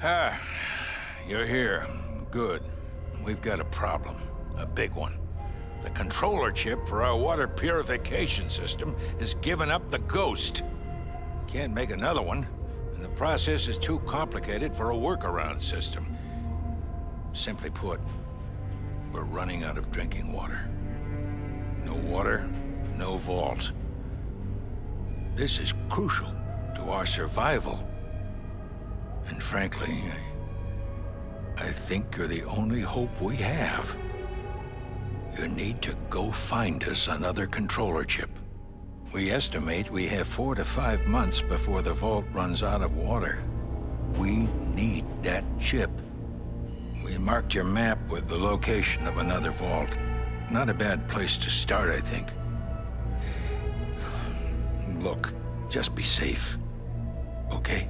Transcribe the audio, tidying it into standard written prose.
Ah, you're here. Good. We've got a problem. A big one. The controller chip for our water purification system has given up the ghost. Can't make another one, and the process is too complicated for a workaround system. Simply put, we're running out of drinking water. No water, no vault. This is crucial to our survival. And frankly, I think you're the only hope we have. You need to go find us another controller chip. We estimate we have 4 to 5 months before the vault runs out of water. We need that chip. We marked your map with the location of another vault. Not a bad place to start, I think. Look, just be safe, okay?